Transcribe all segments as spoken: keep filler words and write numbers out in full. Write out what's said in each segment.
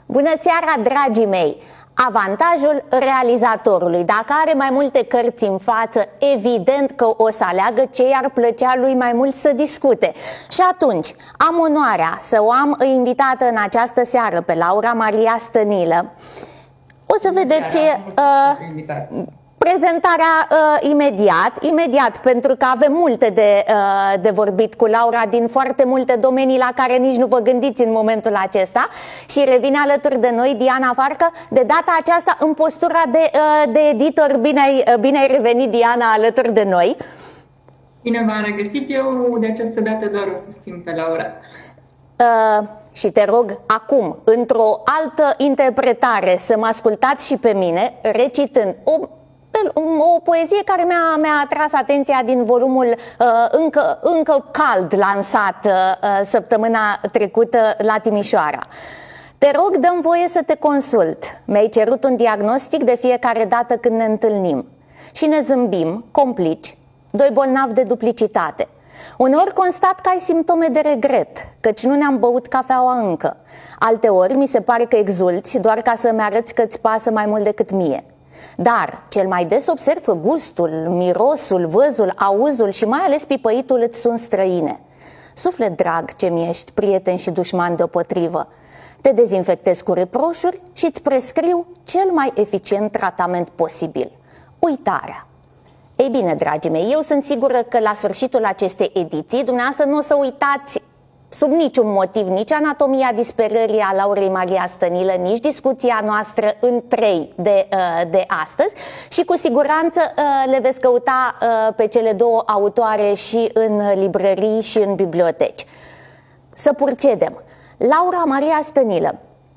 Bună seara, dragii mei! Avantajul realizatorului. Dacă are mai multe cărți în față, evident că o să aleagă ce i-ar plăcea lui mai mult să discute. Și atunci, am onoarea să o am invitată în această seară pe Laura Maria Stănilă. O să vedeți uh, prezentarea uh, imediat, imediat, pentru că avem multe de, uh, de vorbit cu Laura din foarte multe domenii la care nici nu vă gândiți în momentul acesta. Și revine alături de noi Diana Farcă, de data aceasta în postura de, uh, de editor. Bine ai, uh, bine ai revenit, Diana, alături de noi. Bine v-am regăsit, eu de această dată doar o susțin pe Laura. Uh, și te rog acum, într-o altă interpretare, să mă ascultați și pe mine, recitând o o poezie care mi-a mi-a atras atenția din volumul uh, încă, încă cald lansat uh, săptămâna trecută la Timișoara. Te rog, dă-mi voie să te consult. Mi-ai cerut un diagnostic de fiecare dată când ne întâlnim. Și ne zâmbim, complici, doi bolnavi de duplicitate. Uneori constat că ai simptome de regret, căci nu ne-am băut cafeaua încă. Alteori mi se pare că exulți doar ca să-mi arăți că îți pasă mai mult decât mie. Dar cel mai des observ că gustul, mirosul, văzul, auzul și mai ales pipăitul îți sunt străine. Suflet drag ce-mi ești, prieten și dușman deopotrivă. Te dezinfectez cu reproșuri și îți prescriu cel mai eficient tratament posibil: uitarea. Ei bine, dragii mei, eu sunt sigură că la sfârșitul acestei ediții dumneavoastră nu o să uitați sub niciun motiv nici anatomia disperării a Laurei Maria Stănilă, nici discuția noastră în trei de, de astăzi, și cu siguranță le veți căuta pe cele două autoare și în librării și în biblioteci. Să procedem. Laura Maria Stănilă,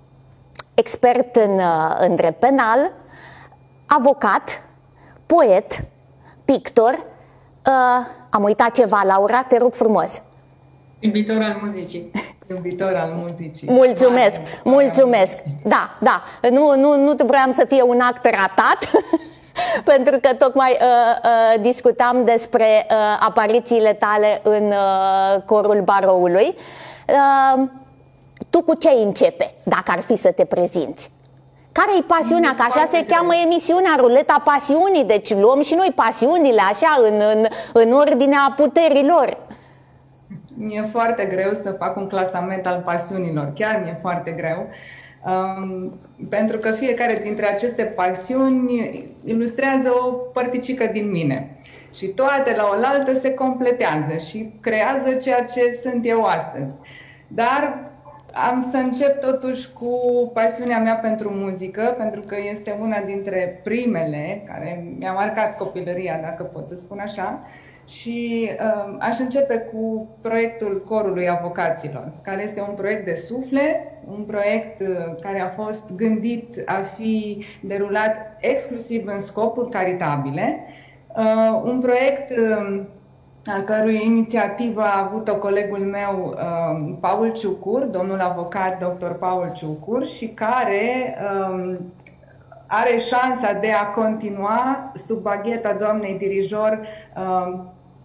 expert în, în drept penal, avocat, poet, pictor. Am uitat ceva, Laura, te rog frumos. Iubitor al muzicii. Iubitor al muzicii. Mulțumesc, mulțumesc. Da, da, nu, nu, nu vreau să fie un act ratat, pentru că tocmai uh, uh, discutam despre uh, aparițiile tale în uh, corul baroului. Uh, tu cu ce începe, dacă ar fi să te prezinți? Care-i pasiunea? Că așa se cheamă emisiunea, Ruleta Pasiunii, deci luăm și noi pasiunile așa în, în, în ordinea puterilor. Mi-e foarte greu să fac un clasament al pasiunilor, chiar mi-e foarte greu, um, pentru că fiecare dintre aceste pasiuni ilustrează o părticică din mine și toate la oaltă se completează și creează ceea ce sunt eu astăzi. Dar am să încep totuși cu pasiunea mea pentru muzică, pentru că este una dintre primele care mi-a marcat copilăria, dacă pot să spun așa. Și uh, aș începe cu proiectul Corului Avocaților, care este un proiect de suflet, un proiect uh, care a fost gândit a fi derulat exclusiv în scopuri caritabile, uh, un proiect uh, a cărui inițiativă a avut-o colegul meu, uh, Paul Ciucur, domnul avocat doctor Paul Ciucur, și care uh, are șansa de a continua sub bagheta doamnei dirijor, uh,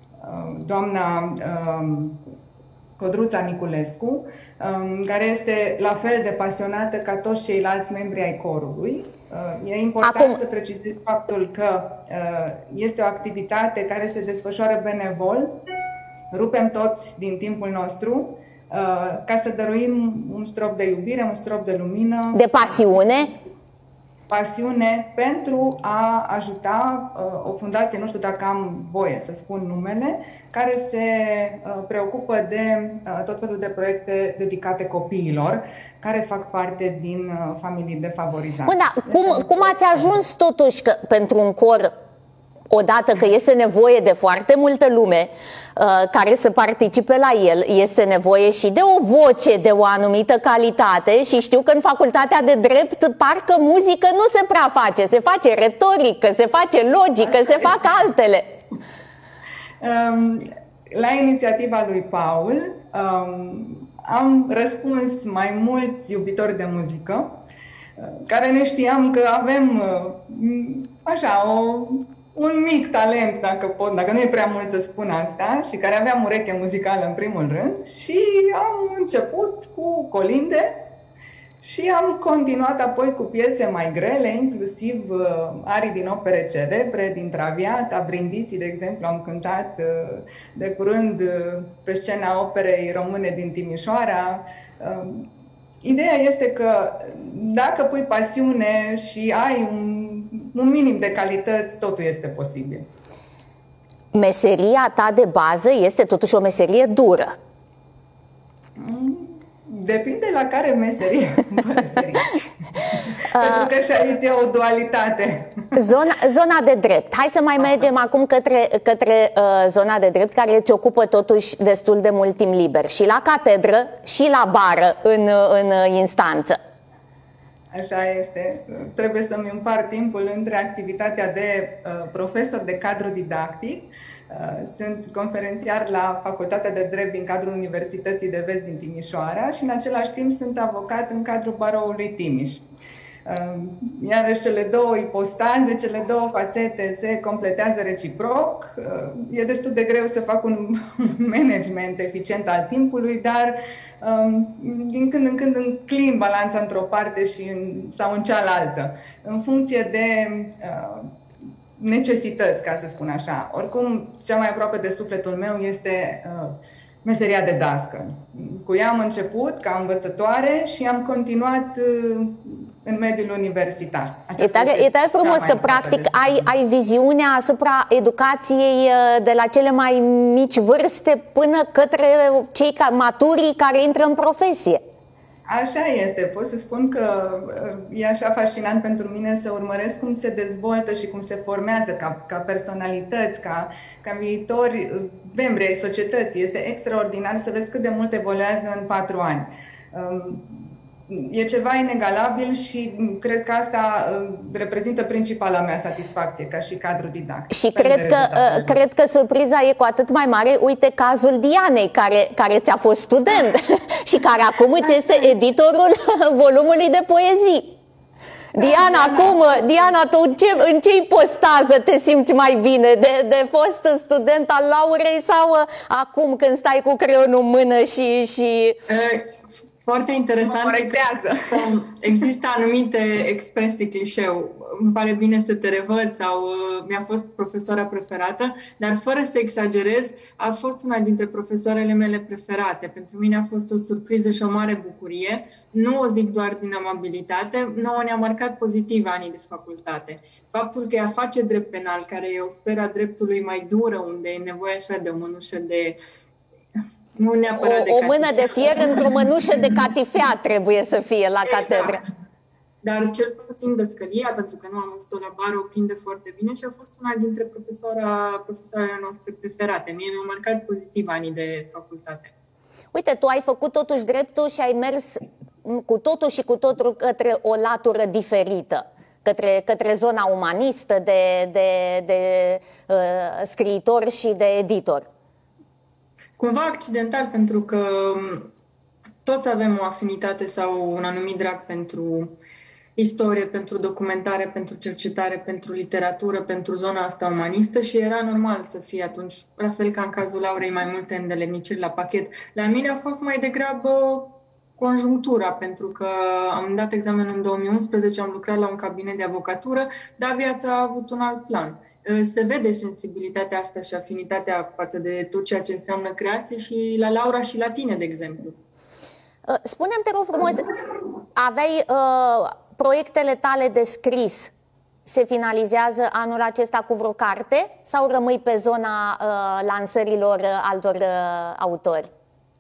doamna uh, Codruța Niculescu, um, care este la fel de pasionată ca toți ceilalți membri ai corului. Uh, e important Acum... să precizez faptul că uh, este o activitate care se desfășoară benevol, rupem toți din timpul nostru, uh, ca să dăruim un strop de iubire, un strop de lumină, de pasiune, pasiune pentru a ajuta uh, o fundație, nu știu dacă am voie să spun numele, care se uh, preocupă de uh, tot felul de proiecte dedicate copiilor, care fac parte din uh, familii defavorizate. Bun, da, cum, cum ați ajuns totuși că pentru un cor, odată că este nevoie de foarte multă lume uh, care să participe la el, este nevoie și de o voce de o anumită calitate, și știu că în facultatea de drept parcă muzică nu se prea face, se face retorică, se face logică, se fac altele. Um, la inițiativa lui Paul um, am răspuns mai mulți iubitori de muzică, uh, care ne știam că avem uh, așa o un mic talent, dacă pot, dacă nu e prea mult să spun asta, și care aveam ureche muzicală în primul rând, și am început cu colinde Și am continuat apoi cu piese mai grele, inclusiv uh, arii din opere celebre, din Traviata, Brindisi, de exemplu, am cântat uh, de curând uh, pe scena Operei Române din Timișoara. Uh, ideea este că dacă pui pasiune și ai un, un minim de calități, totul este posibil. Meseria ta de bază este totuși o meserie dură. Depinde la care meserie vă referiți. Pentru că și aici e o dualitate. Zona, zona de drept. Hai să mai mergem acum către, către uh, zona de drept, care îți ocupă totuși destul de mult timp liber. Și la catedră, și la bară în, în instanță. Așa este. Trebuie să-mi împart timpul între activitatea de uh, profesor de cadru didactic. Sunt conferențiar la Facultatea de Drept din cadrul Universității de Vest din Timișoara și în același timp sunt avocat în cadrul Baroului Timiș. Iarăși cele două ipostaze, cele două fațete se completează reciproc. E destul de greu să fac un management eficient al timpului, dar din când în când înclin balanța într-o parte și în, sau în cealaltă, în funcție de necesități, ca să spun așa. Oricum, cea mai aproape de sufletul meu este uh, meseria de dascăl. Cu ea am început ca învățătoare și am continuat uh, în mediul universitar. E tare, e tare frumos că, practic, ai, ai viziunea asupra educației de la cele mai mici vârste până către cei maturi care intră în profesie. Așa este. Pot să spun că e așa fascinant pentru mine să urmăresc cum se dezvoltă și cum se formează ca, ca personalități, ca, ca viitori membri ai societății. Este extraordinar să vezi cât de mult evoluează în patru ani. E ceva inegalabil și cred că asta reprezintă principala mea satisfacție ca și cadru didactic. Și cred că, cred că surpriza e cu atât mai mare. Uite cazul Dianei, care, care ți-a fost student și care acum îți este editorul volumului de poezii. Diana, acum, Diana, tu în ce, în ce ipostază te simți mai bine? De, de fost student al Laurei sau acum când stai cu creionul în mână și... și... Foarte interesant. Există anumite expresii clișeu. Îmi pare bine să te revăd sau uh, mi-a fost profesoara preferată, dar fără să exagerez, a fost una dintre profesoarele mele preferate. Pentru mine a fost o surpriză și o mare bucurie. Nu o zic doar din amabilitate, nouă ne-a marcat pozitiv anii de facultate. Faptul că ea face drept penal, care e o sfera dreptului mai dură, unde e nevoie așa de o mănușă de... Nu neapărat o, de o mână de fier într-o mănușă de catifea trebuie să fie la exact. catedră. Dar cel puțin dăscălia, pentru că nu am văzut-o la bară, o prinde foarte bine și a fost una dintre profesoara, profesoarele noastre preferate. Mie mi-au marcat pozitiv anii de facultate. Uite, tu ai făcut totuși dreptul și ai mers cu totul și cu totul către o latură diferită. Către, către zona umanistă de, de, de uh, scriitor și de editor. Cumva accidental, pentru că toți avem o afinitate sau un anumit drag pentru istorie, pentru documentare, pentru cercetare, pentru literatură, pentru zona asta umanistă și era normal să fie atunci, la fel ca în cazul Laurei, mai multe îndeletniciri la pachet. La mine a fost mai degrabă conjunctura, pentru că am dat examenul în două mii unsprezece, am lucrat la un cabinet de avocatură, dar viața a avut un alt plan. Se vede sensibilitatea asta și afinitatea față de tot ceea ce înseamnă creație și la Laura și la tine, de exemplu. Spune-mi, te rog frumos, aveai uh, proiectele tale de scris, se finalizează anul acesta cu vreo carte sau rămâi pe zona uh, lansărilor altor uh, autori?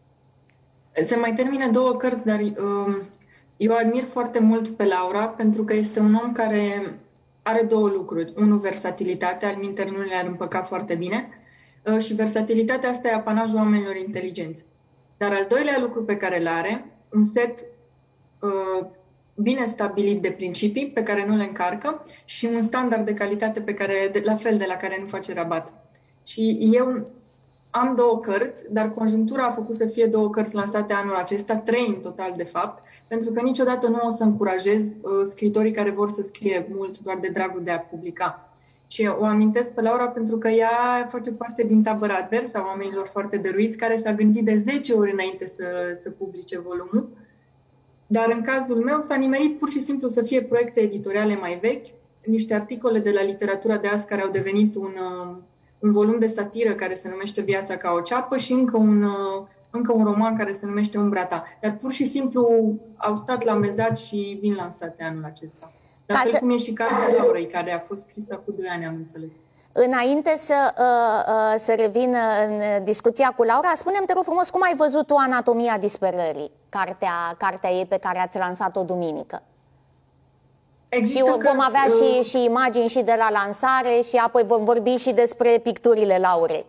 Se mai termină două cărți, dar uh, eu admir foarte mult pe Laura pentru că este un om care are două lucruri. Unu, versatilitatea, alminteri nu le-ar împăca foarte bine, uh, și versatilitatea asta e apanajul oamenilor inteligenți. Dar al doilea lucru pe care îl are, un set uh, bine stabilit de principii pe care nu le încarcă și un standard de calitate pe care, de, la fel de la care nu face rabat. Și eu am două cărți, dar conjunctura a făcut să fie două cărți lansate anul acesta, trei în total de fapt, pentru că niciodată nu o să încurajez uh, scriitorii care vor să scrie mult doar de dragul de a publica. Și o amintesc pe Laura pentru că ea face parte din tabăra adversă a oamenilor foarte dăruiți, care s-a gândit de zece ori înainte să, să publice volumul. Dar în cazul meu s-a nimerit pur și simplu să fie proiecte editoriale mai vechi, niște articole de la literatura de azi care au devenit un, un volum de satiră care se numește Viața ca o ceapă și încă un, încă un roman care se numește Umbra ta. Dar pur și simplu au stat la mezat și vin lansate anul acesta. Dar fel cum e și cartea Laurei, care a fost scrisă cu doi ani, am înțeles. Înainte să, uh, să revin în discuția cu Laura, spune-mi, te rog frumos, cum ai văzut tu Anatomia disperării, cartea, cartea ei pe care ați lansat-o duminică? Există și vom avea uh... și, și imagini și de la lansare și apoi vom vorbi și despre picturile Laurei.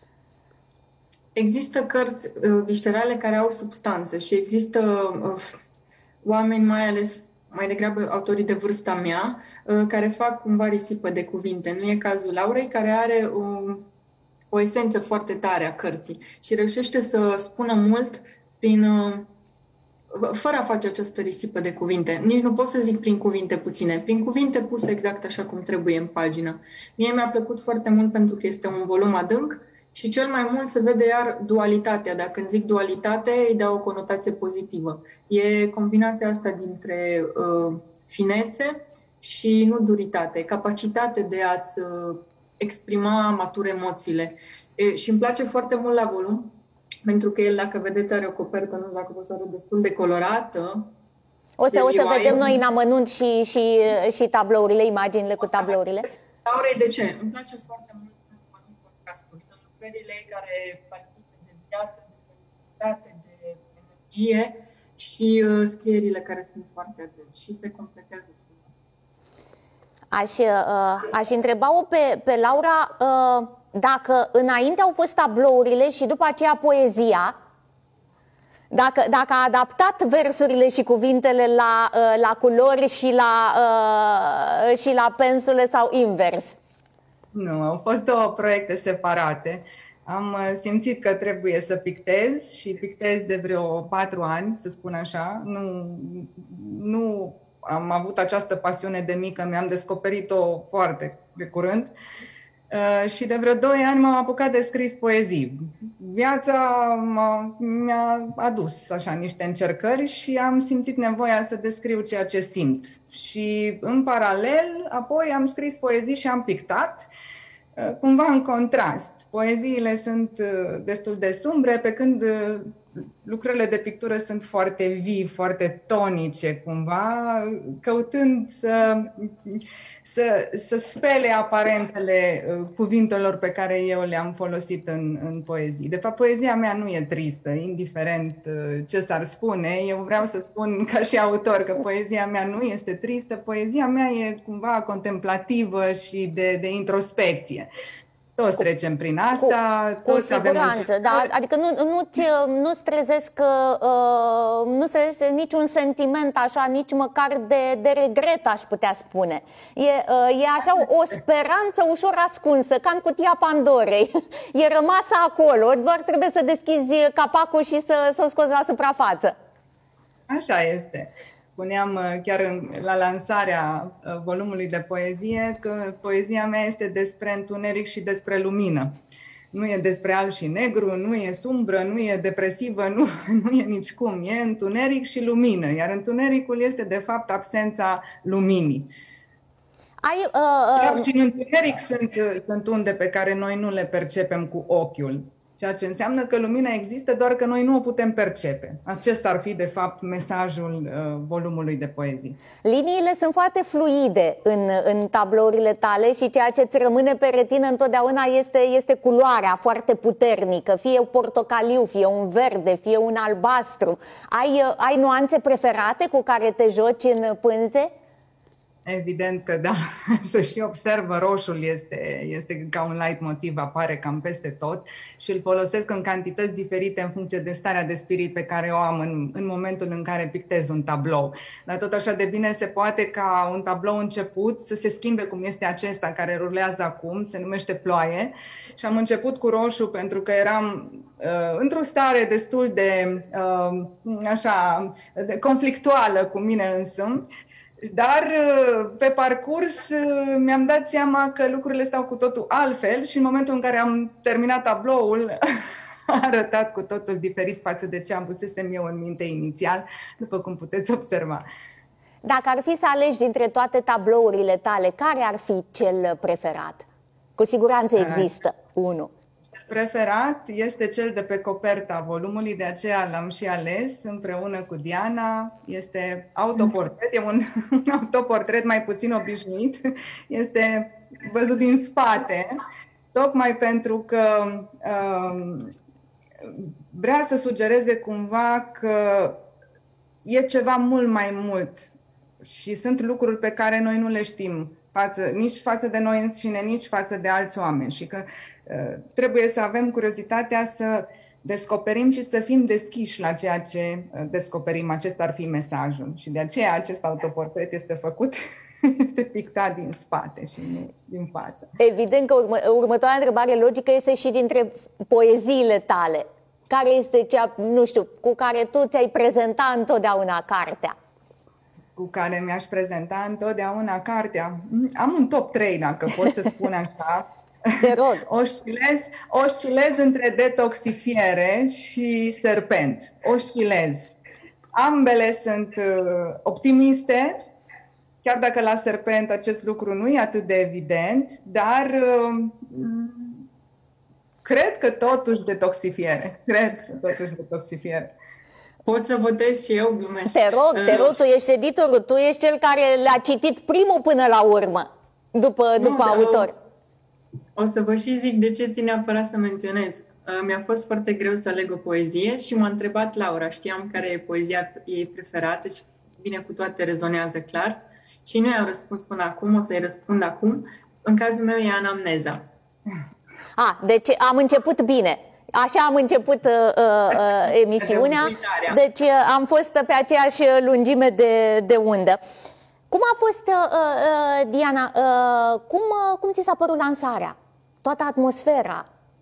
Există cărți uh, viscerale care au substanță și există uh, oameni, mai ales mai degrabă autorii de vârsta mea, care fac cumva risipă de cuvinte. Nu e cazul Laurei, care are o, o esență foarte tare a cărții și reușește să spună mult prin, fără a face această risipă de cuvinte. Nici nu pot să zic prin cuvinte puține, prin cuvinte puse exact așa cum trebuie în pagină. Mie mi-a plăcut foarte mult pentru că este un volum adânc și cel mai mult se vede iar dualitatea. Dacă când zic dualitate, îi dau o conotație pozitivă. E combinația asta dintre uh, finețe și nu duritate, capacitate de a-ți uh, exprima matur emoțiile. E, și îmi place foarte mult la volum, pentru că el, dacă vedeți, are o copertă, nu știu dacă o să arăt, destul de colorată. O să, o să vedem noi în amănunt și, și, și tablourile, imaginile cu tablourile. Laurei, de ce? Îmi place foarte mult podcastul. Sunt lucrările care palpită de viață, de fertilitate, de energie și uh, scrierile care sunt foarte adânci și se completează frumos. Aș, uh, aș întreba-o pe, pe Laura uh, dacă înainte au fost tablourile și după aceea poezia, dacă, dacă a adaptat versurile și cuvintele la, uh, la culori și la, uh, și la pensule sau invers. Nu, au fost două proiecte separate. Am simțit că trebuie să pictez și pictez de vreo patru ani, să spun așa. Nu, nu am avut această pasiune de mică, mi-am descoperit-o foarte de curând. Uh, și de vreo doi ani m-am apucat de scris poezii. Viața mi-a adus așa niște încercări și am simțit nevoia să descriu ceea ce simt. Și în paralel, apoi am scris poezii și am pictat, uh, cumva în contrast. Poeziile sunt uh, destul de sumbre, pe când uh, lucrările de pictură sunt foarte vii, foarte tonice, cumva, căutând să, să, să spele aparențele cuvintelor pe care eu le-am folosit în, în poezii. De fapt, poezia mea nu e tristă, indiferent ce s-ar spune. Eu vreau să spun ca și autor că poezia mea nu este tristă, poezia mea e cumva contemplativă și de, de introspecție. Toți trecem prin asta. Cu, cu siguranță, da. Adică nu, nu-ți, nu-ți trezesc, uh, nu se trezesc niciun sentiment așa, nici măcar de, de regret, aș putea spune. E, uh, e așa o, o speranță ușor ascunsă, ca în cutia Pandorei. E rămasă acolo, doar trebuie să deschizi capacul și să, să o scoți la suprafață. Așa este. Spuneam chiar în, la lansarea volumului de poezie că poezia mea este despre întuneric și despre lumină. Nu e despre alb și negru, nu e sumbră, nu e depresivă, nu, nu e nicicum. E întuneric și lumină, iar întunericul este de fapt absența luminii. Ai, uh, uh... Și în întuneric sunt, sunt unde pe care noi nu le percepem cu ochiul. Ceea ce înseamnă că lumina există, doar că noi nu o putem percepe. Acesta ar fi, de fapt, mesajul uh, volumului de poezii. Liniile sunt foarte fluide în, în tablourile tale și ceea ce îți rămâne pe retină întotdeauna este, este culoarea foarte puternică. Fie un portocaliu, fie un verde, fie un albastru. Ai, uh, ai nuanțe preferate cu care te joci în pânze? Evident că da, să și observă, roșul este, este ca un leitmotiv, apare cam peste tot și îl folosesc în cantități diferite în funcție de starea de spirit pe care o am în, în momentul în care pictez un tablou. Dar tot așa de bine se poate ca un tablou început să se schimbe cum este acesta care rulează acum, se numește Ploaie, și am început cu roșu pentru că eram uh, într-o stare destul de, uh, așa, de conflictuală cu mine însumi. Dar pe parcurs mi-am dat seama că lucrurile stau cu totul altfel și în momentul în care am terminat tabloul a arătat cu totul diferit față de ce am pusesem eu în minte inițial, după cum puteți observa. Dacă ar fi să alegi dintre toate tablourile tale, care ar fi cel preferat? Cu siguranță există unul. Preferat este cel de pe coperta volumului, de aceea l-am și ales împreună cu Diana. Este autoportret, e un autoportret mai puțin obișnuit, este văzut din spate, tocmai pentru că um, vrea să sugereze cumva că e ceva mult mai mult și sunt lucruri pe care noi nu le știm. Față, nici față de noi înșine, nici față de alți oameni și că uh, trebuie să avem curiozitatea să descoperim și să fim deschiși la ceea ce uh, descoperim. Acesta ar fi mesajul și de aceea acest autoportret este făcut, este pictat din spate și nu din față. Evident că urmă, următoarea întrebare logică este și dintre poeziile tale. Care este cea, nu știu, cu care tu ți-ai prezentat întotdeauna cartea? Cu care mi-aș prezenta întotdeauna cartea. Am un top trei, dacă pot să spun așa. Te rog. Oscilez, oscilez între detoxifiere și serpent. Oscilez. Ambele sunt optimiste, chiar dacă la serpent acest lucru nu e atât de evident, dar cred că totuși detoxifiere. Cred că totuși detoxifiere. Pot să votez și eu, glumesc. Te rog, te rog, tu ești editorul, tu ești cel care l-a citit primul până la urmă, după, nu, după autor. O, o să vă și zic de ce țin neapărat să menționez. Mi-a fost foarte greu să aleg o poezie și m-a întrebat Laura, știam care e poezia ei preferată și bine cu toate rezonează clar. Și nu i-am răspuns până acum, o să-i răspund acum. În cazul meu e Anamneza. A, deci am început bine. Așa am început uh, uh, emisiunea, deci uh, am fost pe aceeași lungime de, de undă. Cum a fost, uh, uh, Diana, uh, cum, uh, cum ți s-a părut lansarea? Toată atmosfera?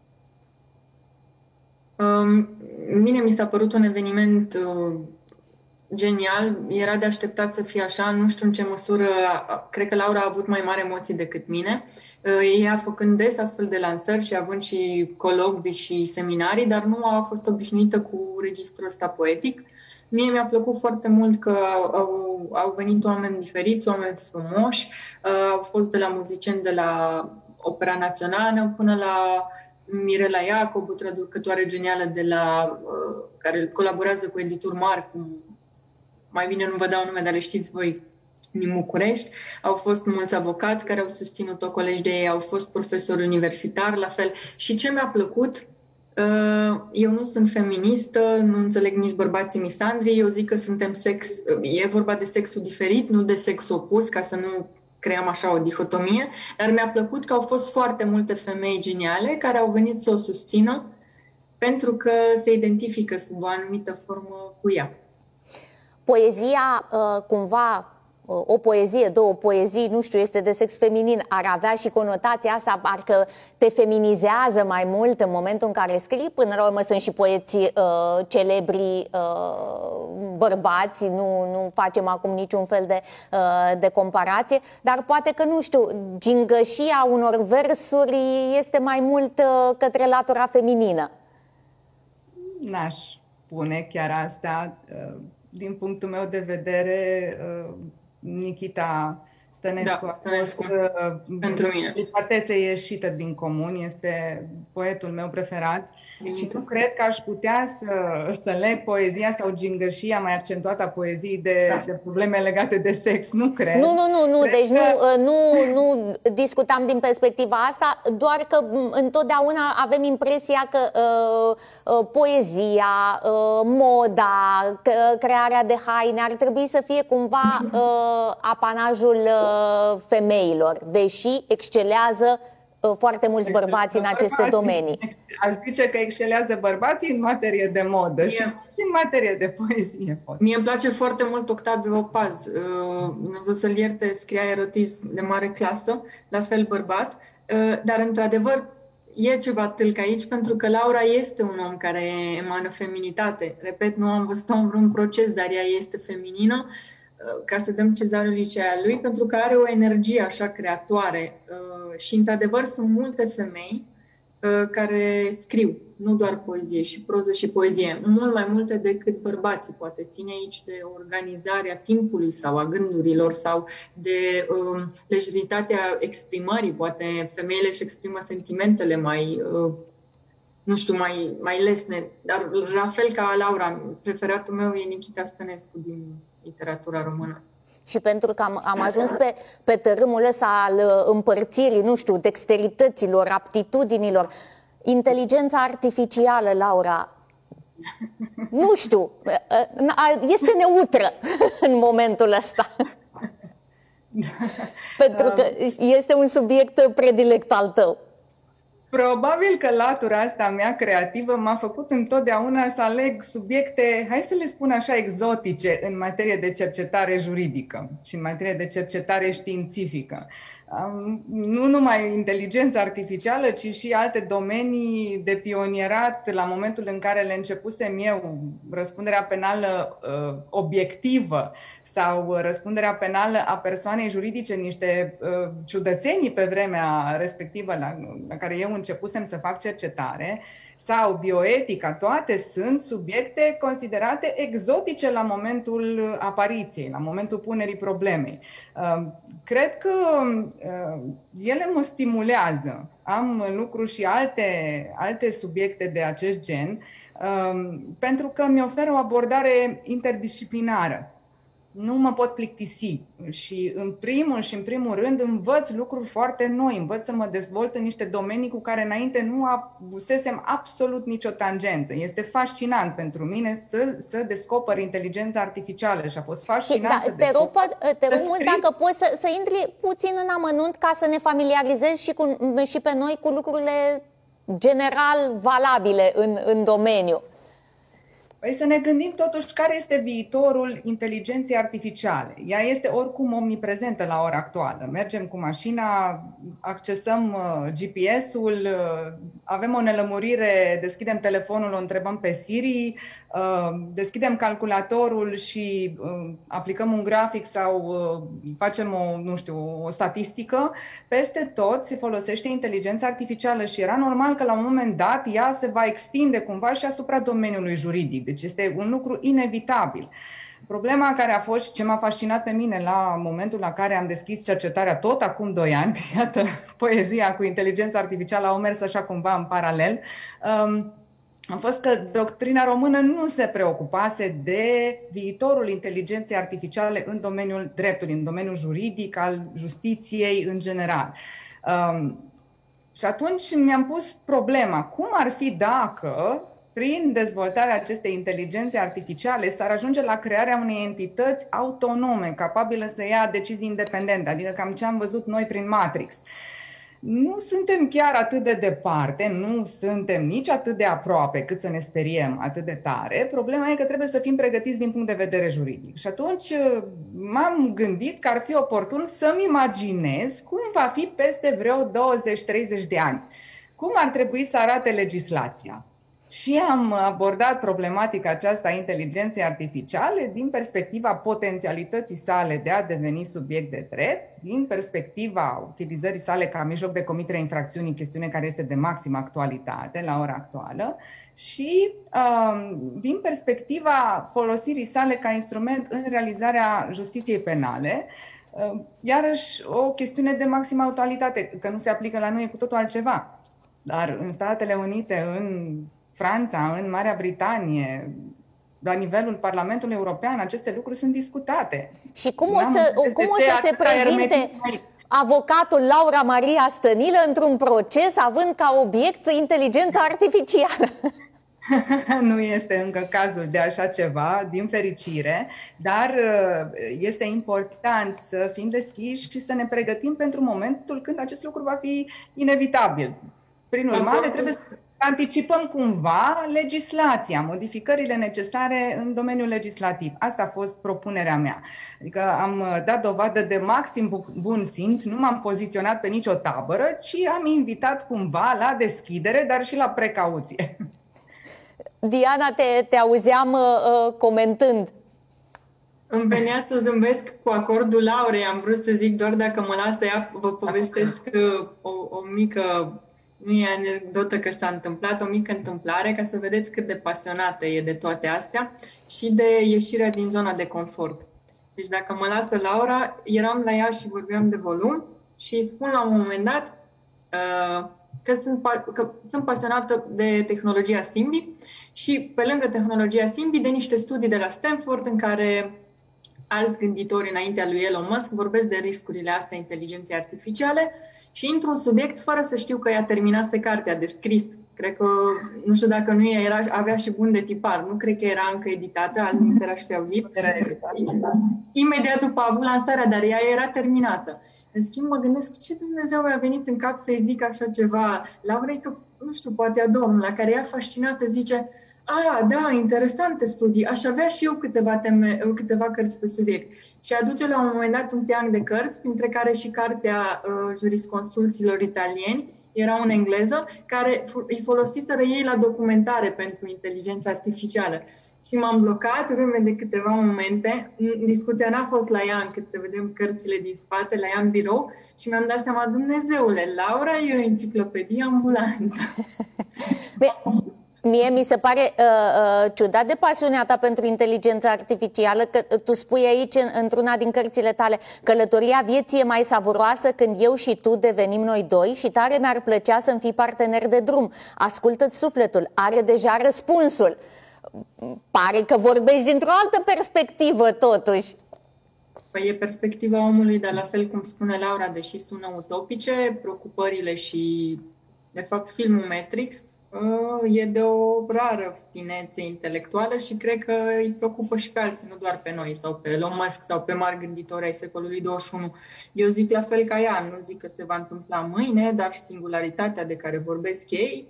Um, mine mi s-a părut un eveniment uh, genial, era de așteptat să fie așa, nu știu în ce măsură, cred că Laura a avut mai mari emoții decât mine. Ea făcând des astfel de lansări și având și colocvii și seminarii, dar nu a fost obișnuită cu registrul ăsta poetic. Mie mi-a plăcut foarte mult că au, au venit oameni diferiți, oameni frumoși, au fost de la muzicieni de la Opera Națională până la Mirela Iacob, o traducătoare genială de la, care colaborează cu edituri mari, cum, mai bine nu vă dau nume, dar le știți voi, din București. Au fost mulți avocați care au susținut-o, colegi de ei, au fost profesori universitari, la fel. Și ce mi-a plăcut, eu nu sunt feministă, nu înțeleg nici bărbații misandri, eu zic că suntem sex, e vorba de sexul diferit, nu de sex opus, ca să nu creăm așa o dihotomie, dar mi-a plăcut că au fost foarte multe femei geniale care au venit să o susțină pentru că se identifică sub o anumită formă cu ea. Poezia, cumva, o poezie, două poezii, nu știu, este de sex feminin, ar avea și conotația asta, parcă te feminizează mai mult în momentul în care scrii. Până la urmă sunt și poeții uh, celebri uh, bărbați, nu, nu facem acum niciun fel de, uh, de comparație, dar poate că, nu știu, gingășia unor versuri este mai mult uh, către latura feminină. N-aș spune chiar asta. Din punctul meu de vedere, Nikita Stănescu, da, Stănescu. Pentru mine. Lipatețe ieșită din comun, este poetul meu preferat. Și nu cred că aș putea să, să leg poezia sau gingășia mai accentuată a poeziei de, da. de probleme legate de sex. Nu cred. Nu, nu, nu, nu. Cred deci că... nu, nu, nu discutam din perspectiva asta, doar că întotdeauna avem impresia că uh, uh, poezia, uh, moda, că, crearea de haine ar trebui să fie cumva uh, apanajul uh, femeilor, deși excelează foarte mulți bărbați în aceste domenii. Aș zice că excelează bărbații în materie de modă Mie... și în materie de poezie. Pot. Mie îmi place foarte mult Octave Opaz. Dumnezeu să-l ierte, scria erotism de mare clasă, la fel bărbat. Dar, într-adevăr, e ceva tâlc aici, pentru că Laura este un om care emană feminitate. Repet, nu am văzut-o în vreun proces, dar ea este feminină, ca să dăm cezarului ce a lui, pentru că are o energie așa creatoare. Și, într-adevăr, sunt multe femei care scriu, nu doar poezie, și proză și poezie, mult mai multe decât bărbații. Poate ține aici de organizarea timpului sau a gândurilor sau de um, lejeritatea exprimării. Poate femeile își exprimă sentimentele mai, uh, nu știu, mai, mai lesne. Dar la fel ca Laura, preferatul meu e Nichita Stănescu din literatura română. Și pentru că am, am ajuns pe, pe tărâmul ăsta al împărțirii, nu știu, dexterităților, aptitudinilor, inteligența artificială, Laura, nu știu, este neutră în momentul ăsta. Pentru că este un subiect predilect al tău. Probabil că latura asta mea creativă m-a făcut întotdeauna să aleg subiecte, hai să le spun așa, exotice în materie de cercetare juridică și în materie de cercetare științifică. Nu numai inteligența artificială, ci și alte domenii de pionierat la momentul în care le începusem eu, răspunderea penală uh, obiectivă sau răspunderea penală a persoanei juridice, niște uh, ciudățenii pe vremea respectivă la, la care eu începusem să fac cercetare, sau bioetica, toate sunt subiecte considerate exotice la momentul apariției, la momentul punerii problemei. Cred că ele mă stimulează. Am lucru și alte, alte subiecte de acest gen, pentru că mi oferă o abordare interdisciplinară. Nu mă pot plictisi și în primul și în primul rând învăț lucruri foarte noi, învăț să mă dezvolt în niște domenii cu care înainte nu avusesem absolut nicio tangență. Este fascinant pentru mine să, să descoper inteligența artificială și a fost fascinant. Da, te rog, te rog mult dacă poți să, să intri puțin în amănunt ca să ne familiarizezi și, cu, și pe noi cu lucrurile general valabile în, în domeniu. Păi să ne gândim totuși care este viitorul inteligenței artificiale. Ea este oricum omniprezentă la ora actuală. Mergem cu mașina, accesăm G P S-ul, avem o nelămurire, deschidem telefonul, o întrebăm pe Siri, deschidem calculatorul și aplicăm un grafic sau facem o, nu știu, o statistică. Peste tot se folosește inteligența artificială și era normal că la un moment dat ea se va extinde cumva și asupra domeniului juridic. Deci este un lucru inevitabil. Problema care a fost și ce m-a fascinat pe mine la momentul la care am deschis cercetarea tot acum doi ani, că iată, poezia cu inteligența artificială au mers așa cumva în paralel, um, a fost că doctrina română nu se preocupase de viitorul inteligenței artificiale în domeniul dreptului, în domeniul juridic, al justiției în general. Um, și atunci mi-am pus problema, cum ar fi dacă prin dezvoltarea acestei inteligențe artificiale s-ar ajunge la crearea unei entități autonome, capabilă să ia decizii independente, adică cam ce am văzut noi prin Matrix. Nu suntem chiar atât de departe, nu suntem nici atât de aproape cât să ne speriem atât de tare. Problema e că trebuie să fim pregătiți din punct de vedere juridic. Și atunci m-am gândit că ar fi oportun să-mi imaginez cum va fi peste vreo douăzeci treizeci de ani. Cum ar trebui să arate legislația? Și am abordat problematica aceasta a inteligenței artificiale din perspectiva potențialității sale de a deveni subiect de drept, din perspectiva utilizării sale ca mijloc de comitere a infracțiunii, chestiune care este de maximă actualitate la ora actuală, și um, din perspectiva folosirii sale ca instrument în realizarea justiției penale, iarăși o chestiune de maximă actualitate, că nu se aplică la noi, e cu totul altceva. Dar în Statele Unite, în Franța, în Marea Britanie, la nivelul Parlamentului European, aceste lucruri sunt discutate. Și cum o să, cum o să se prezinte avocatul Laura Maria Stănilă într-un proces având ca obiect inteligența artificială? Nu este încă cazul de așa ceva, din fericire, dar este important să fim deschiși și să ne pregătim pentru momentul când acest lucru va fi inevitabil. Prin urmare, trebuie să anticipăm cumva legislația, modificările necesare în domeniul legislativ. Asta a fost propunerea mea. Adică am dat dovadă de maxim bun simț, nu m-am poziționat pe nicio tabără, ci am invitat cumva la deschidere, dar și la precauție. Diana, te, te auzeam uh, comentând. Îmi venea să zâmbesc cu acordul Laurei. Am vrut să zic doar dacă mă lasă ea, vă povestesc o, o mică Nu e anecdotă că s-a întâmplat, o mică întâmplare, ca să vedeți cât de pasionată e de toate astea și de ieșirea din zona de confort. Deci dacă mă lasă Laura, eram la ea și vorbeam de volum și îi spun la un moment dat uh, că, sunt, că sunt pasionată de tehnologia Simbi și pe lângă tehnologia Simbi de niște studii de la Stanford în care alți gânditori înaintea lui Elon Musk vorbesc de riscurile astea inteligenței artificiale și intru în subiect fără să știu că ea terminase cartea de scris. Cred că, nu știu dacă nu era, avea și bun de tipar, nu cred că era încă editată, altminte aș fi auzit. Imediat după a avut lansarea, dar ea era terminată. În schimb, mă gândesc, ce Dumnezeu mi-a venit în cap să-i zic așa ceva? Laurei că, nu știu, poate a domnul, la care ea fascinată zice: a, da, interesante studii, aș avea și eu câteva, teme, câteva cărți pe subiect. Și aduce la un moment dat un teanc de cărți, printre care și cartea uh, jurisconsulților italieni, era una engleză, care îi folosiseră ei la documentare pentru inteligența artificială. Și m-am blocat vreme de câteva momente. Discuția n-a fost la ea încât să vedem cărțile din spate, la ea în birou, și mi-am dat seama, Dumnezeule, Laura e o enciclopedie ambulantă. Mie mi se pare uh, uh, ciudat de pasiunea ta pentru inteligența artificială, că tu spui aici, în, într-una din cărțile tale, călătoria vieții e mai savuroasă când eu și tu devenim noi doi și tare mi-ar plăcea să-mi fii partener de drum. Ascultă-ți sufletul, are deja răspunsul. Pare că vorbești dintr-o altă perspectivă, totuși. Păi e perspectiva omului, dar la fel cum spune Laura, deși sună utopice, preocupările și, de fapt, filmul Matrix e de o rară finețe intelectuală și cred că îi preocupă și pe alții, nu doar pe noi sau pe Elon Musk sau pe mari gânditori ai secolului douăzeci și unu. Eu zic la fel ca ea, nu zic că se va întâmpla mâine, dar singularitatea de care vorbesc ei,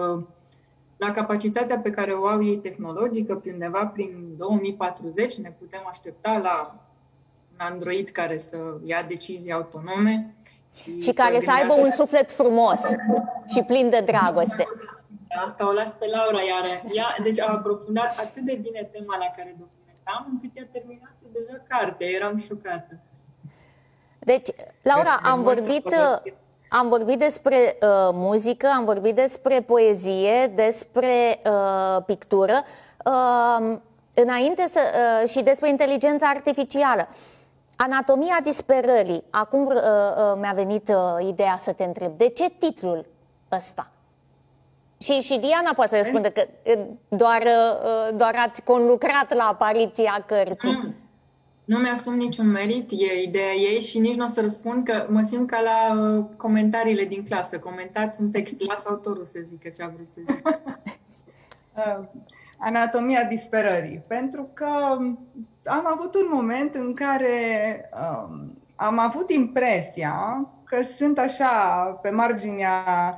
la capacitatea pe care o au ei tehnologică, prin undeva prin două mii patruzeci ne putem aștepta la un android care să ia decizii autonome. Și, și care să aibă un suflet frumos și plin de dragoste. Asta o las pe Laura, iar ea, deci a aprofundat atât de bine tema la care documentam, încât ea terminase deja cartea, eram șocată. Deci, Laura, am vorbit, am vorbit despre uh, muzică, am vorbit despre poezie, despre uh, pictură, uh, înainte să, uh, și despre inteligența artificială. Anatomia disperării. Acum uh, uh, mi-a venit uh, ideea să te întreb, de ce titlul ăsta? Și, și Diana poate să răspundă că doar, uh, doar ați conlucrat la apariția cărții. Mm. Nu mi-asum niciun merit, e ideea ei și nici nu o să răspund, că mă simt ca la uh, comentariile din clasă. Comentați un text, las autorul să zică ce a vrut să zică. uh, Anatomia disperării. Pentru că am avut un moment în care um, am avut impresia că sunt așa pe marginea,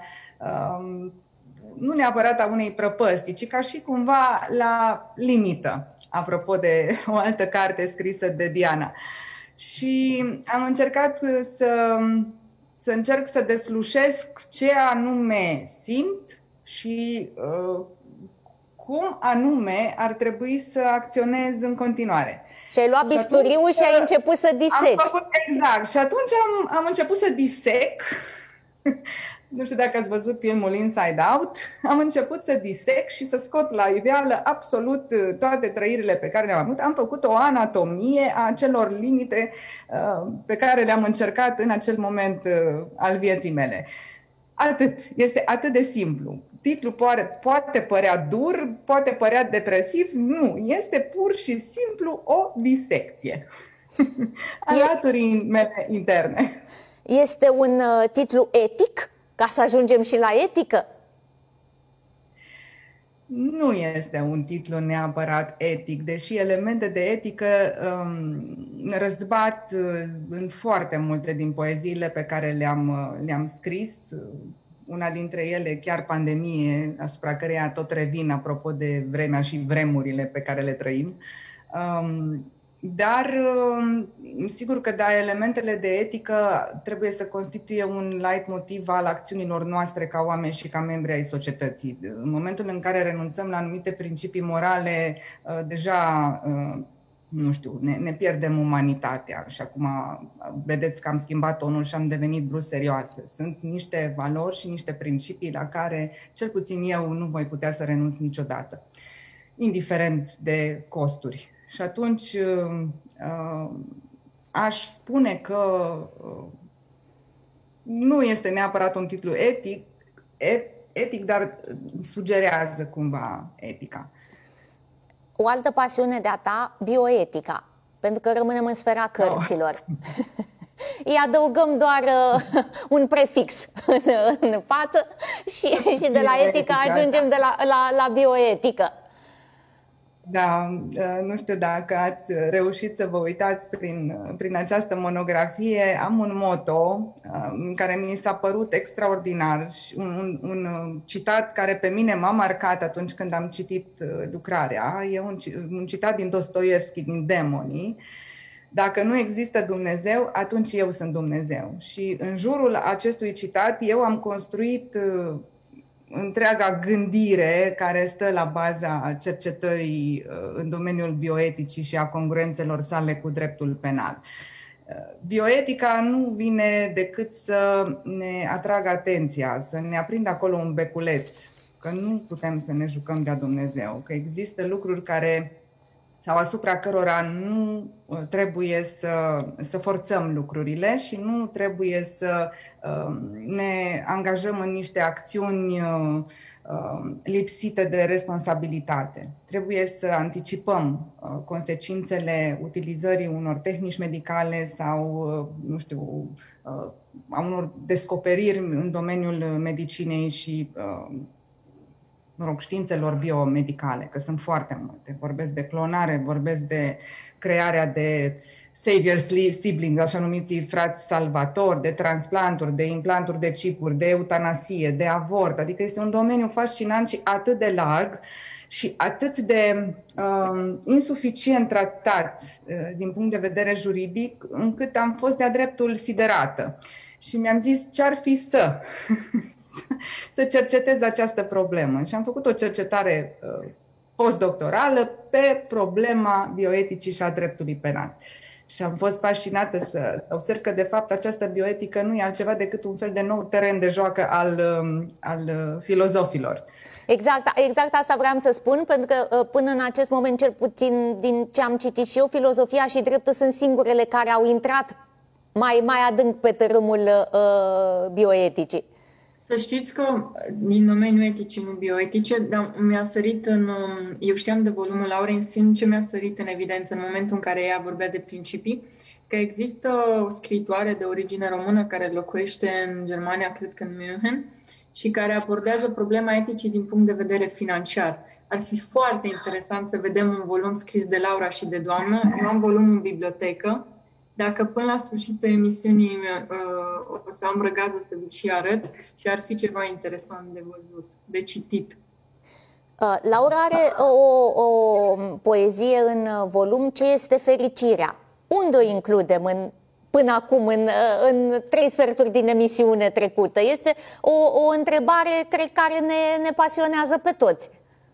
um, nu neapărat a unei prăpăstii, ci ca și cumva la limită, apropo de o altă carte scrisă de Diana. Și am încercat să, să încerc să deslușesc ce anume simt și uh, cum anume ar trebui să acționez în continuare. Și ai luat bisturiul și ai început să diseci. Făcut, exact. Și atunci am, am început să disec. Nu știu dacă ați văzut filmul Inside Out. Am început să disec și să scot la iveală absolut toate trăirile pe care le-am avut. Am făcut o anatomie a acelor limite uh, pe care le-am încercat în acel moment uh, al vieții mele. Atât. Este atât de simplu. Titlul poate, poate părea dur, poate părea depresiv. Nu. Este pur și simplu o disecție a laturii mele interne. Este un uh, titlu etic? Ca să ajungem și la etică? Nu este un titlu neapărat etic, deși elemente de etică um, răzbat în foarte multe din poeziile pe care le-am, le-am scris. Una dintre ele, chiar Pandemie, asupra căreia tot revin apropo de vremea și vremurile pe care le trăim. Um, Dar, sigur că da, elementele de etică trebuie să constituie un leitmotiv al acțiunilor noastre ca oameni și ca membri ai societății. În momentul în care renunțăm la anumite principii morale, deja nu știu, ne, ne pierdem umanitatea și acum vedeți că am schimbat tonul și am devenit brusc serioase. Sunt niște valori și niște principii la care cel puțin eu nu voi putea să renunț niciodată, indiferent de costuri. Și atunci aș spune că nu este neapărat un titlu etic, etic, dar sugerează cumva etica. O altă pasiune de-a ta, bioetica, pentru că rămânem în sfera cărților. Oh. Îi adăugăm doar uh, un prefix în, în față și, și de la etică ajungem de la, la, la bioetică. Da, nu știu dacă ați reușit să vă uitați prin, prin această monografie. Am un motto care mi s-a părut extraordinar, un, un, un citat care pe mine m-a marcat atunci când am citit lucrarea. E un, un citat din Dostoievski, din Demonii. Dacă nu există Dumnezeu, atunci eu sunt Dumnezeu. Și în jurul acestui citat eu am construit întreaga gândire care stă la baza cercetării în domeniul bioeticii și a congruențelor sale cu dreptul penal. Bioetica nu vine decât să ne atragă atenția, să ne aprindă acolo un beculeț, că nu putem să ne jucăm de-a Dumnezeu, că există lucruri care sau asupra cărora nu trebuie să, să forțăm lucrurile și nu trebuie să uh, ne angajăm în niște acțiuni uh, lipsite de responsabilitate. Trebuie să anticipăm uh, consecințele utilizării unor tehnici medicale sau, uh, nu știu, uh, a unor descoperiri în domeniul medicinei și uh, mă rog, științelor biomedicale, că sunt foarte multe. Vorbesc de clonare, vorbesc de crearea de savior siblings, așa numiții frați salvatori, de transplanturi, de implanturi de chipuri, de eutanasie, de avort. Adică este un domeniu fascinant și atât de larg și atât de uh, insuficient tratat uh, din punct de vedere juridic, încât am fost de-a dreptul siderată. Și mi-am zis ce-ar fi să, să cercetez această problemă. Și am făcut o cercetare uh, postdoctorală pe problema bioeticii și a dreptului penal. Și am fost fascinată să observ că, de fapt, această bioetică nu e altceva decât un fel de nou teren de joacă al, al filozofilor. Exact, exact asta vreau să spun, pentru că până în acest moment, cel puțin din ce am citit și eu, filozofia și dreptul sunt singurele care au intrat mai, mai adânc pe tărâmul uh, bioeticii. Să știți că din domeniul eticii, nu bioetice, dar mi-a sărit în... Eu știam de volumul Laurei, în schimb ce mi-a sărit în evidență în momentul în care ea vorbea de principii, că există o scriitoare de origine română care locuiește în Germania, cred că în München, și care abordează problema eticii din punct de vedere financiar. Ar fi foarte interesant să vedem un volum scris de Laura și de doamnă. Eu am volumul în bibliotecă. Dacă până la sfârșitul emisiunii uh, o să am răgazul să vi și arăt și ar fi ceva interesant de văzut, de citit. Uh, Laura are o, o poezie în volum, Ce este fericirea? Unde o includem în, până acum în, în trei sferturi din emisiune trecută? Este o, o întrebare, cred, care ne, ne pasionează pe toți.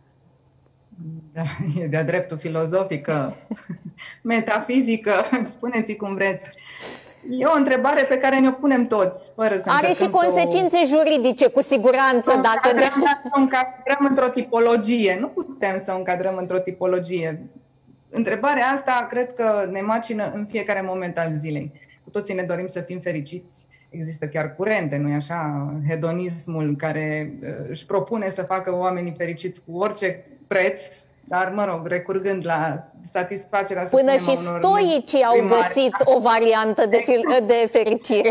Da, e de-a dreptul filozofică, metafizică, spuneți cum vreți. E o întrebare pe care ne-o punem toți, fără să Are și consecințe o... juridice, cu siguranță. Să dacă încadrăm, să o încadrăm într-o tipologie. Nu putem să o încadrăm într-o tipologie. Întrebarea asta cred că ne macină în fiecare moment al zilei. Cu toții ne dorim să fim fericiți. Există chiar curente, nu-i așa? Hedonismul care își propune să facă oamenii fericiți cu orice preț, dar, mă rog, recurgând la satisfacerea... Până și stoicii au găsit o variantă de, de fericire.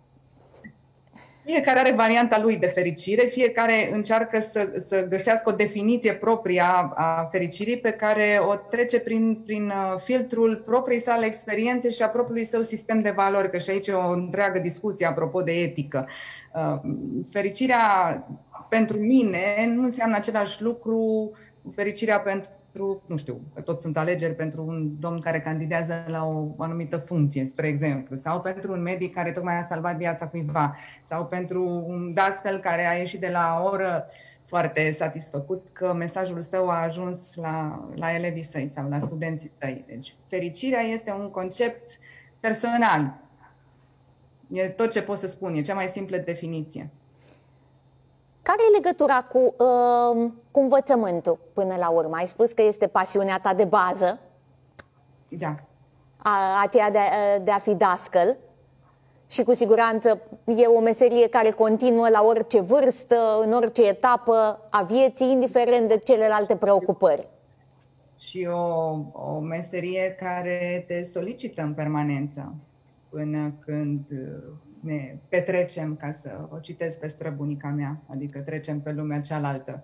Fiecare are varianta lui de fericire, fiecare încearcă să, să găsească o definiție proprie a, a fericirii pe care o trece prin, prin filtrul propriei sale experiențe și a propriului său sistem de valori, că și aici e o întreagă discuție apropo de etică. Fericirea pentru mine nu înseamnă același lucru fericirea pentru, nu știu, tot sunt alegeri pentru un domn care candidează la o anumită funcție, spre exemplu, sau pentru un medic care tocmai a salvat viața cuiva, sau pentru un dascăl care a ieșit de la o oră foarte satisfăcut că mesajul său a ajuns la, la elevii săi sau la studenții săi. Deci fericirea este un concept personal. E tot ce pot să spun, e cea mai simplă definiție. Care e legătura cu, uh, cu învățământul până la urmă? Ai spus că este pasiunea ta de bază, Da. a, aceea de, de a fi dascăl, și cu siguranță e o meserie care continuă la orice vârstă, în orice etapă a vieții, indiferent de celelalte preocupări. Și o, o meserie care te solicită în permanență până când ne petrecem, ca să o citesc pe străbunica mea, adică trecem pe lumea cealaltă.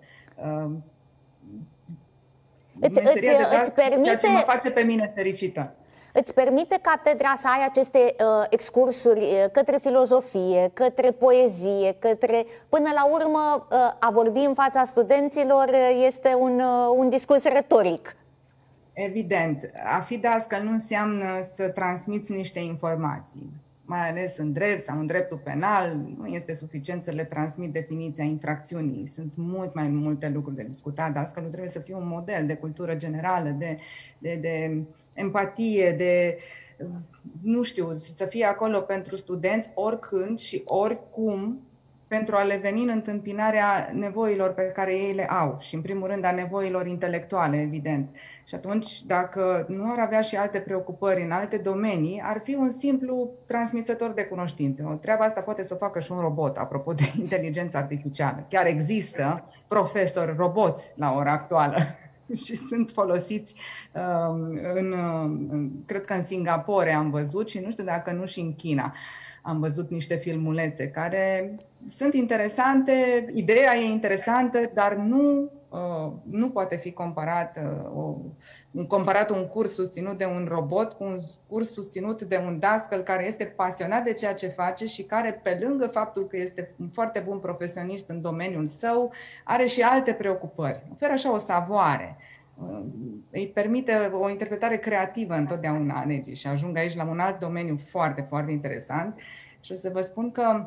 Îți, îți, îți permite... ceea ce mă face pe mine fericită. Îți permite catedra să ai aceste uh, excursuri uh, către filozofie, către poezie, către... Până la urmă, uh, a vorbi în fața studenților uh, este un, uh, un discurs retoric. Evident. A fi dascăl nu înseamnă să transmiți niște informații. Mai ales în drept sau în dreptul penal, nu este suficient să le transmit definiția infracțiunii. Sunt mult mai multe lucruri de discutat. Dascălul trebuie să fie un model de cultură generală, de... de, de empatie, de, nu știu, să fie acolo pentru studenți oricând și oricum, pentru a le veni în întâmpinarea nevoilor pe care ei le au și, în primul rând, a nevoilor intelectuale, evident. Și atunci, dacă nu ar avea și alte preocupări în alte domenii, ar fi un simplu transmisător de cunoștințe. O treaba asta poate să o facă și un robot, apropo de inteligență artificială. Chiar există profesori roboți la ora actuală. Și sunt folosiți în, în, cred că în Singapore am văzut și nu știu dacă nu și în China. Am văzut niște filmulețe care sunt interesante, ideea e interesantă, dar nu, nu poate fi comparat, comparat un curs susținut de un robot cu un curs susținut de un dascăl care este pasionat de ceea ce face și care, pe lângă faptul că este un foarte bun profesionist în domeniul său, are și alte preocupări. Oferă așa o savoare. Îi permite o interpretare creativă întotdeauna a legii și ajung aici la un alt domeniu foarte, foarte interesant. Și o să vă spun că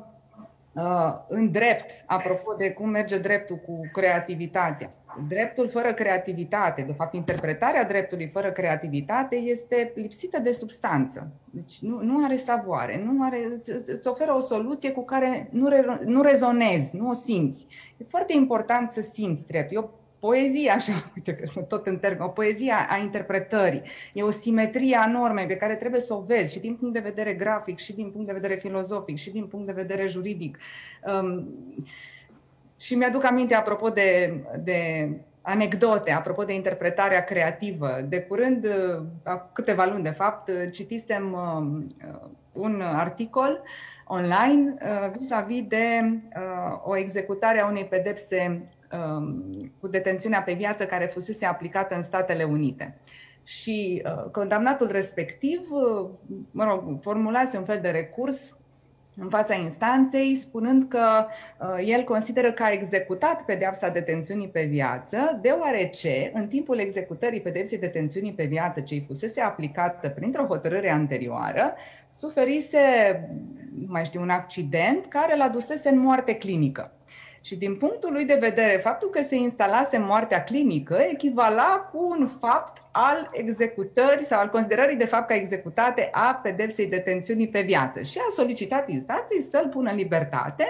în drept, apropo de cum merge dreptul cu creativitatea, dreptul fără creativitate, de fapt interpretarea dreptului fără creativitate este lipsită de substanță. Deci nu, nu are savoare, nu are, îți oferă o soluție cu care nu, re, nu rezonezi, nu o simți. E foarte important să simți dreptul. Eu poezia, așa, uite că tot în termen, o poezie a interpretării. E o simetrie a normei pe care trebuie să o vezi și din punct de vedere grafic, și din punct de vedere filozofic, și din punct de vedere juridic. Um, și mi-aduc aminte, apropo de, de anecdote, apropo de interpretarea creativă. De curând, câteva luni de fapt, citisem un articol online vis-a-vis de o executare a unei pedepse cu detențiunea pe viață care fusese aplicată în Statele Unite. Și uh, condamnatul respectiv, uh, mă rog, formulase un fel de recurs în fața instanței, spunând că uh, el consideră că a executat pedeapsa detențiunii pe viață, deoarece în timpul executării pedepsei detențiunii pe viață, ce îi fusese aplicată printr-o hotărâre anterioară, suferise, nu mai știu, un accident care l-a dusese în moarte clinică. Și din punctul lui de vedere, faptul că se instalase moartea clinică echivala cu un fapt al executării sau al considerării de fapt ca executate a pedepsei detențiunii pe viață. Și a solicitat instanței să-l pună în libertate,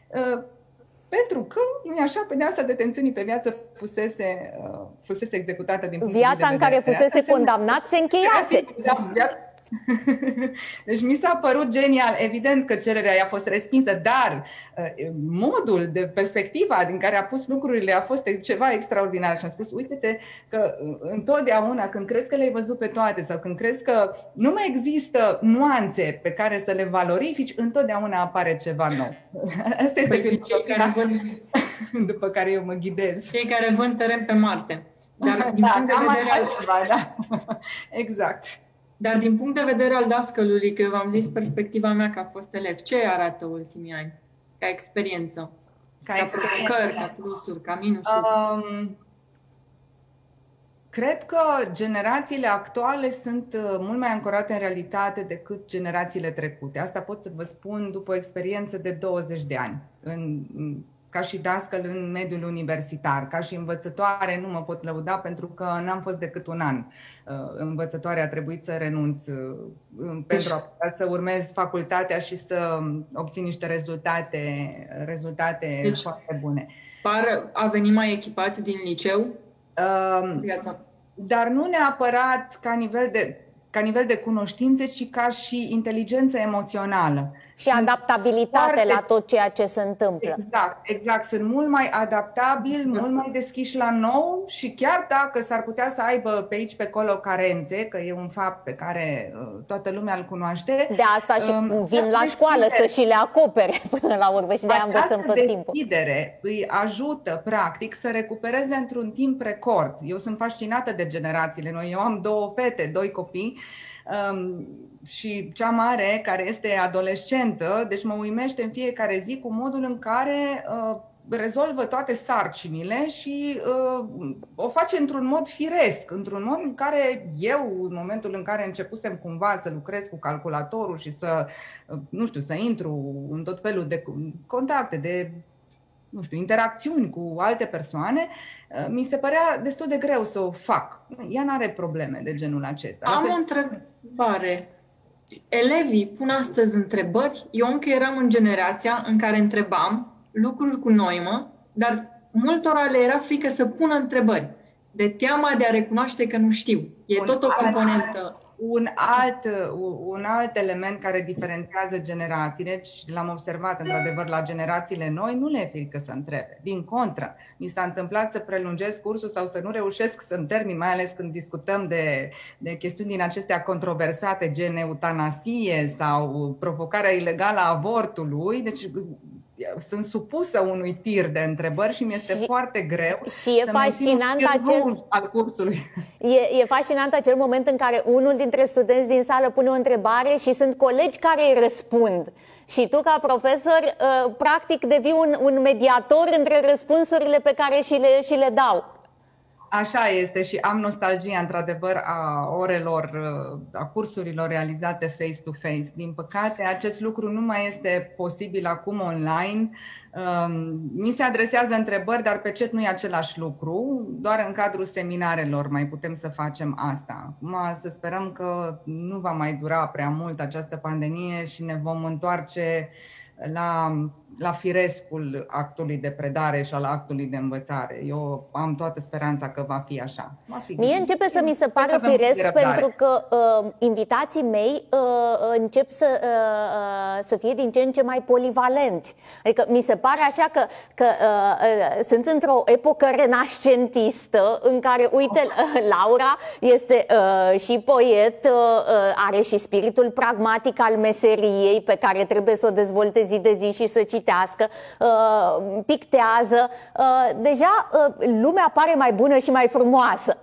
pentru că, nu așa, pedeapsa detențiunii pe viață fusese, fusese executată din punctul Viața de vedere. Viața în care fusese condamnat se încheiase. Deci mi s-a părut genial. Evident că cererea i-a fost respinsă, dar modul de perspectiva din care a pus lucrurile a fost ceva extraordinar. Și am spus, uite-te că întotdeauna când crezi că le-ai văzut pe toate sau când crezi că nu mai există nuanțe pe care să le valorifici, întotdeauna apare ceva nou. Asta este filozofia după care eu mă ghidez. Cei care vând teren pe Marte. Dar din da, punct de vedere al... ceva, da. Exact. Dar din punct de vedere al dascălului, că v-am zis perspectiva mea că a fost elev, ce arată ultimii ani? Ca experiență? Ca, ca provocări, ca plusuri, ca minusuri? Um, cred că generațiile actuale sunt mult mai ancorate în realitate decât generațiile trecute. Asta pot să vă spun după o experiență de douăzeci de ani în ca și dascăl în mediul universitar. Ca și învățătoare nu mă pot lăuda pentru că n-am fost decât un an învățătoare, a trebuit să renunț pentru a să urmez facultatea și să obțin niște rezultate, rezultate deci, foarte bune. Par a veni mai echipați din liceu? Uh, dar nu neapărat ca nivel de ca nivel de cunoștințe, ci ca și inteligență emoțională. Și sunt adaptabilitate foarte... la tot ceea ce se întâmplă. Exact, exact. Sunt mult mai adaptabili, mult mai deschiși la nou și chiar dacă s-ar putea să aibă pe aici, pe acolo carențe, că e un fapt pe care uh, toată lumea îl cunoaște. De asta și um, vin la școală să și le acopere până la urmă și de-aia învățăm tot timpul. Deschidere îi ajută, practic, să recupereze într-un timp record. Eu sunt fascinată de generațiile noi. Eu am două fete, doi copii. Um, și cea mare, care este adolescentă, deci mă uimește în fiecare zi cu modul în care uh, rezolvă toate sarcinile și uh, o face într-un mod firesc, într-un mod în care eu, în momentul în care începusem cumva să lucrez cu calculatorul și să, uh, nu știu, să intru în tot felul de contacte, de nu știu, interacțiuni cu alte persoane, mi se părea destul de greu să o fac. Ea n-are probleme de genul acesta. Am o întrebare. Elevii pun astăzi întrebări. Eu încă eram în generația în care întrebam lucruri cu noimă, dar multora le era frică să pună întrebări. De teama de a recunoaște că nu știu. E un tot o componentă. Un alt, un alt element care diferențiază generațiile, și l-am observat într-adevăr la generațiile noi, nu le e frică să întrebe. Din contră, mi s-a întâmplat să prelungesc cursul sau să nu reușesc să-mi termin, mai ales când discutăm de, de chestiuni din acestea controversate, gen eutanasie sau provocarea ilegală a avortului. Deci sunt supusă unui tir de întrebări și mi-este și, foarte greu și e fascinant acel al cursului. E, e fascinant acel moment în care unul dintre studenți din sală pune o întrebare și sunt colegi care îi răspund. Și tu, ca profesor, practic devii un, un mediator între răspunsurile pe care și le, și le dau. Așa este și am nostalgia, într-adevăr, a orelor, a cursurilor realizate face-to-face. Din păcate, acest lucru nu mai este posibil acum online. Mi se adresează întrebări, dar pe chat nu e același lucru. Doar în cadrul seminarelor mai putem să facem asta. Acum să sperăm că nu va mai dura prea mult această pandemie și ne vom întoarce la, la firescul actului de predare și al actului de învățare. Eu am toată speranța că va fi așa. Va fi Mie începe să mi se pară firesc pentru că uh, invitații mei uh, încep să, uh, să fie din ce în ce mai polivalenți. Adică mi se pare așa că, că uh, uh, sunt într-o epocă renascentistă în care, uite, uh, Laura este uh, și poet, uh, are și spiritul pragmatic al meseriei pe care trebuie să o dezvolte zi de zi și să citească, uh, pictează. Uh, deja uh, lumea pare mai bună și mai frumoasă.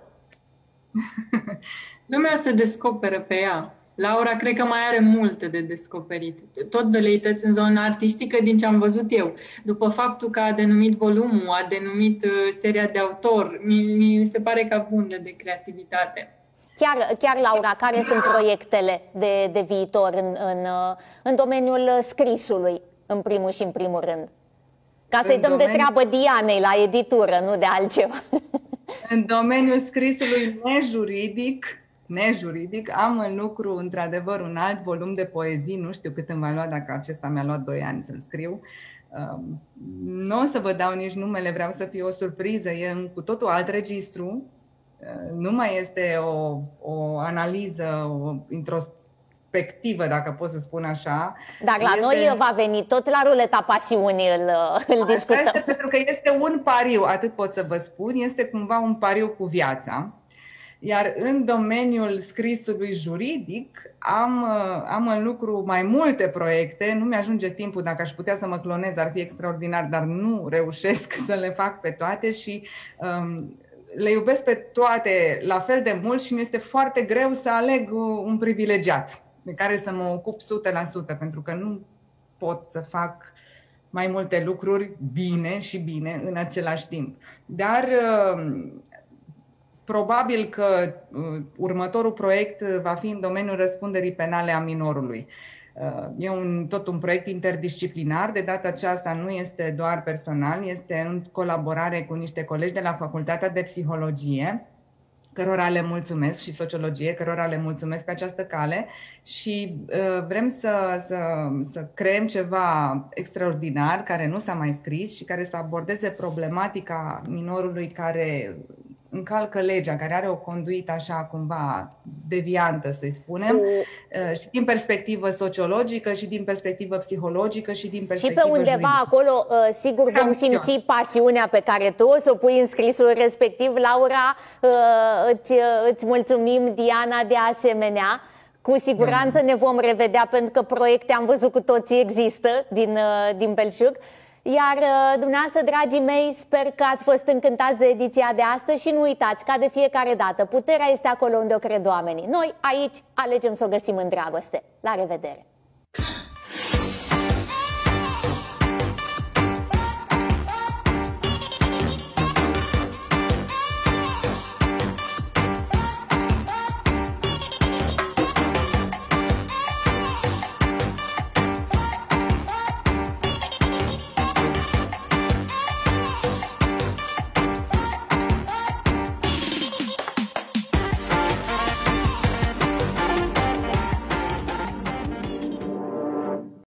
Lumea se descoperă pe ea. Laura cred că mai are multe de descoperit. Tot veleități în zona artistică din ce am văzut eu. După faptul că a denumit volumul, a denumit uh, seria de autor, mi, mi se pare că abundă de creativitate. Chiar, chiar, Laura, care sunt proiectele de, de viitor în, în, în domeniul scrisului, în primul și în primul rând? Ca să-i dăm domeniu... de treabă Dianei la editură, nu de altceva. În domeniul scrisului nejuridic, nejuridic, am în lucru, într-adevăr, un alt volum de poezii, nu știu cât îmi va lua, dacă acesta mi-a luat doi ani să-l scriu. Nu o să vă dau nici numele, vreau să fie o surpriză, e în cu totul alt registru. Nu mai este o, o analiză, o introspectivă, dacă pot să spun așa. Dar la este... noi va veni tot la ruleta pasiunii, îl, îl discutăm. Asta este pentru că este un pariu, atât pot să vă spun, este cumva un pariu cu viața. Iar în domeniul scrisului juridic am, am în lucru mai multe proiecte, nu mi-ajunge timpul, dacă aș putea să mă clonez ar fi extraordinar, dar nu reușesc să le fac pe toate și... Um, le iubesc pe toate la fel de mult și mi este foarte greu să aleg un privilegiat de care să mă ocup o sută la sută, pentru că nu pot să fac mai multe lucruri bine și bine în același timp. Dar probabil că următorul proiect va fi în domeniul răspunderii penale a minorului. E un, tot un proiect interdisciplinar. De data aceasta nu este doar personal, este în colaborare cu niște colegi de la Facultatea de Psihologie, cărora le mulțumesc, și sociologie, cărora le mulțumesc pe această cale, și uh, vrem să, să, să creăm ceva extraordinar care nu s-a mai scris și care să abordeze problematica minorului care încalcă legea, care are o conduită așa cumva deviantă, să-i spunem, uh, și din perspectivă sociologică, și din perspectivă psihologică, și din perspectivă Și pe undeva juridică. Acolo, uh, sigur, vom simți pasiunea pe care tu o să o pui în scrisul respectiv. Laura, uh, îți, îți mulțumim, Diana, de asemenea. Cu siguranță da. Ne vom revedea, pentru că proiecte, am văzut, cu toții există din, uh, din Belșug. Iar dumneavoastră, dragii mei, sper că ați fost încântați de ediția de astăzi și nu uitați, ca de fiecare dată, puterea este acolo unde o cred oamenii. Noi aici alegem să o găsim în dragoste. La revedere!